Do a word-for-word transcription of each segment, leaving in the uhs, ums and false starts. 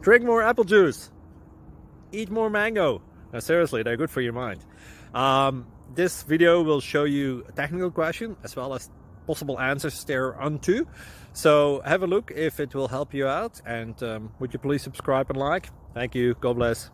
Drink more apple juice. Eat more mango. Now seriously, they're good for your mind. Um, this video will show you a technical question as well as possible answers thereunto. So have a look if it will help you out, and um, would you please subscribe and like? Thank you. God bless.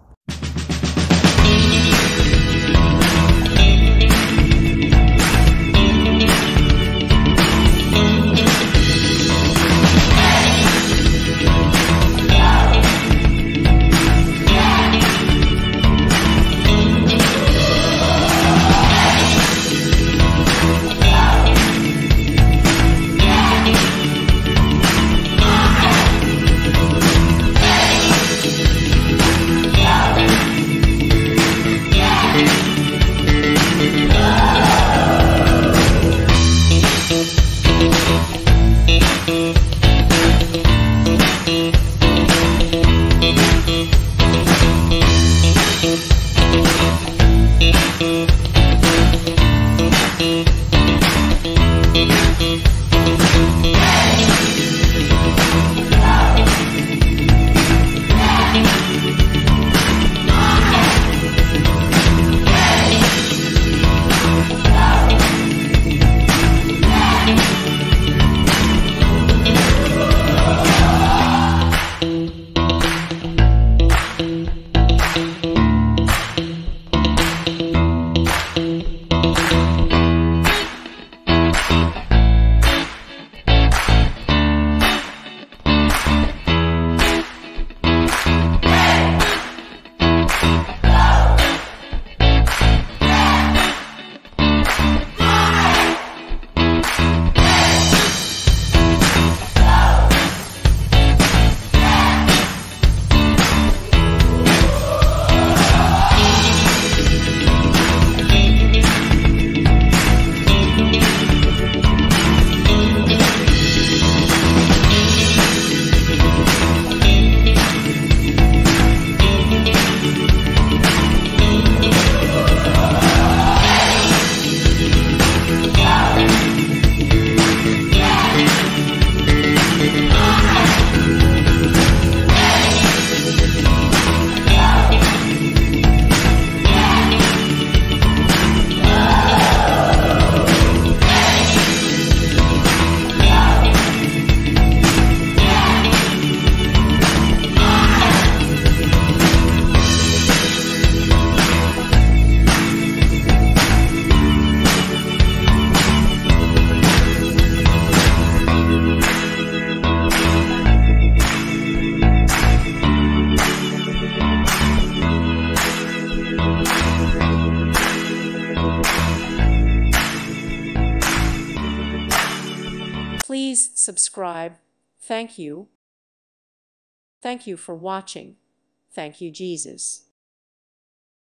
Please subscribe. Thank you. Thank you for watching. Thank you, Jesus.